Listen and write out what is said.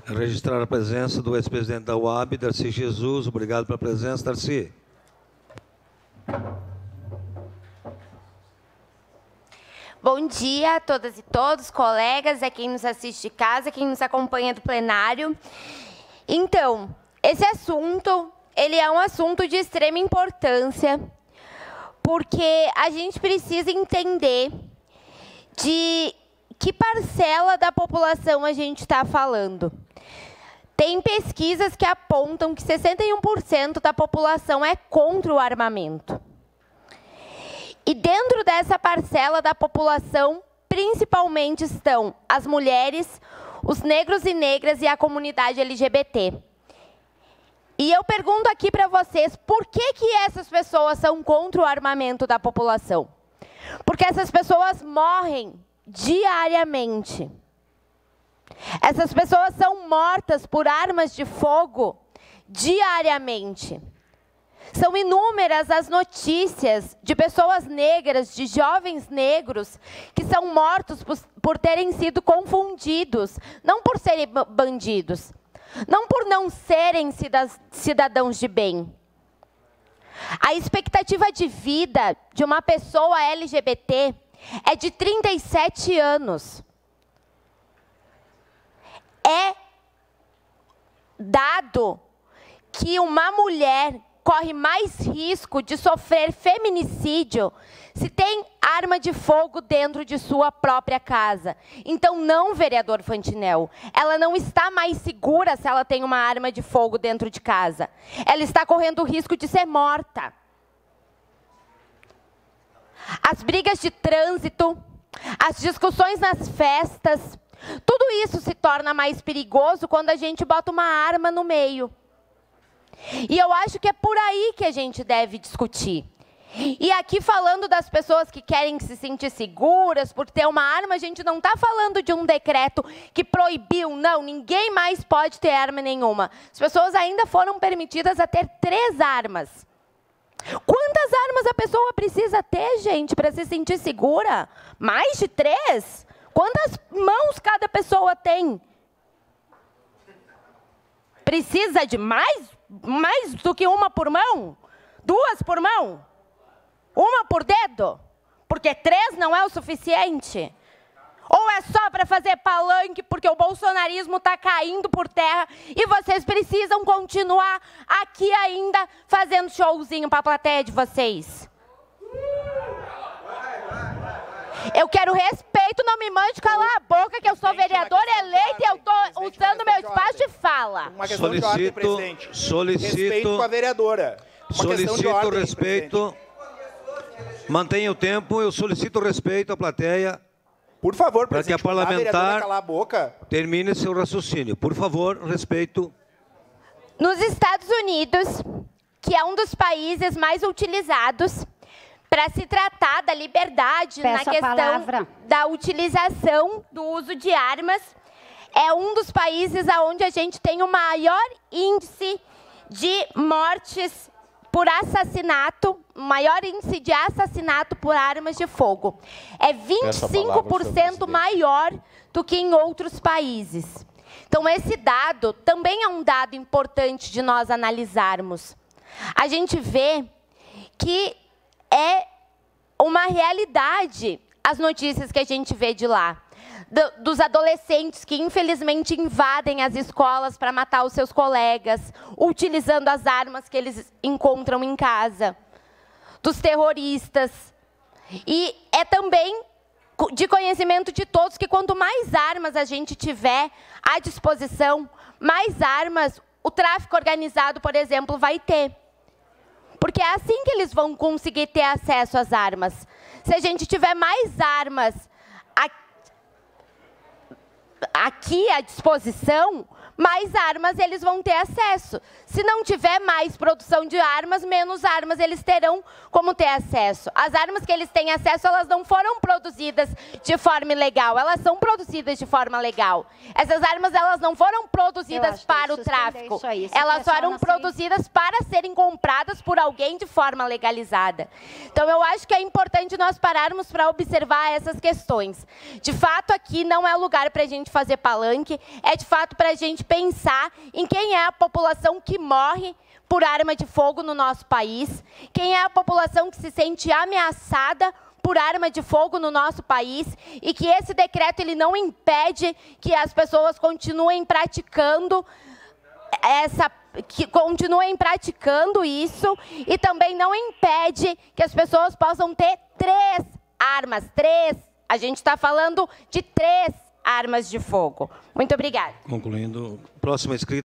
Registrar a presença do ex-presidente da UAB, Darcy Jesus. Obrigado pela presença, Darcy. Bom dia a todas e todos, colegas, a quem nos assiste de casa, quem nos acompanha do plenário. Então, esse assunto, ele é um assunto de extrema importância, porque a gente precisa entender de que parcela da população a gente está falando. Tem pesquisas que apontam que 61% da população é contra o armamento. E dentro dessa parcela da população, principalmente estão as mulheres, os negros e negras e a comunidade LGBT. E eu pergunto aqui para vocês, por que essas pessoas são contra o armamento da população? Porque essas pessoas morrem diariamente. Essas pessoas são mortas por armas de fogo diariamente. São inúmeras as notícias de pessoas negras, de jovens negros, que são mortos por terem sido confundidos, não por serem bandidos, não por não serem cidadãos de bem. A expectativa de vida de uma pessoa LGBT é de 37 anos. É dado que uma mulher corre mais risco de sofrer feminicídio se tem arma de fogo dentro de sua própria casa. Então, não, vereador Fantinel, ela não está mais segura se ela tem uma arma de fogo dentro de casa. Ela está correndo o risco de ser morta. As brigas de trânsito, as discussões nas festas, tudo isso se torna mais perigoso quando a gente bota uma arma no meio. E eu acho que é por aí que a gente deve discutir. E aqui falando das pessoas que querem se sentir seguras por ter uma arma, a gente não está falando de um decreto que proibiu, não, ninguém mais pode ter arma nenhuma. As pessoas ainda foram permitidas a ter 3 armas. Quantas armas a pessoa precisa ter, gente, para se sentir segura? Mais de 3? Quantas mãos cada pessoa tem? Precisa de mais do que uma por mão? 2 por mão? 1 por dedo? Porque 3 não é o suficiente? Ou é só para fazer palanque porque o bolsonarismo está caindo por terra e vocês precisam continuar aqui ainda fazendo showzinho para a plateia de vocês? Eu quero respeito, não me mande calar a boca, que eu sou vereadora eleita e eu estou usando meu espaço de fala. Uma questão de ordem, presidente. Respeito com a vereadora. Solicito respeito. Mantenha o tempo, eu solicito respeito à plateia. Por favor, para que a parlamentar termine seu raciocínio. Por favor, respeito. Nos Estados Unidos, que é um dos países mais utilizados para se tratar da liberdade na questão da utilização do uso de armas, é um dos países onde a gente tem o maior índice de mortes por assassinato, maior índice de assassinato por armas de fogo. É 25% maior do que em outros países. Então, esse dado também é um dado importante de nós analisarmos. A gente vê que é uma realidade as notícias que a gente vê de lá. Dos adolescentes que, infelizmente, invadem as escolas para matar os seus colegas, utilizando as armas que eles encontram em casa. Dos terroristas. E é também de conhecimento de todos que quanto mais armas a gente tiver à disposição, mais armas o tráfico organizado, por exemplo, vai ter. Porque é assim que eles vão conseguir ter acesso às armas. Se a gente tiver mais armas aqui à disposição, mais armas eles vão ter acesso. Se não tiver mais produção de armas, menos armas eles terão como ter acesso. As armas que eles têm acesso, elas não foram produzidas de forma ilegal, elas são produzidas de forma legal. Essas armas, elas não foram produzidas para o tráfico, elas foram produzidas para serem compradas por alguém de forma legalizada. Então, eu acho que é importante nós pararmos para observar essas questões. De fato, aqui não é lugar para a gente fazer palanque, é de fato para a gente pensar em quem é a população que morre por arma de fogo no nosso país, quem é a população que se sente ameaçada por arma de fogo no nosso país, e que esse decreto ele não impede que as pessoas continuem praticando isso, e também não impede que as pessoas possam ter 3 armas, a gente está falando de 3 armas de fogo. Muito obrigada. Concluindo, próxima inscrita.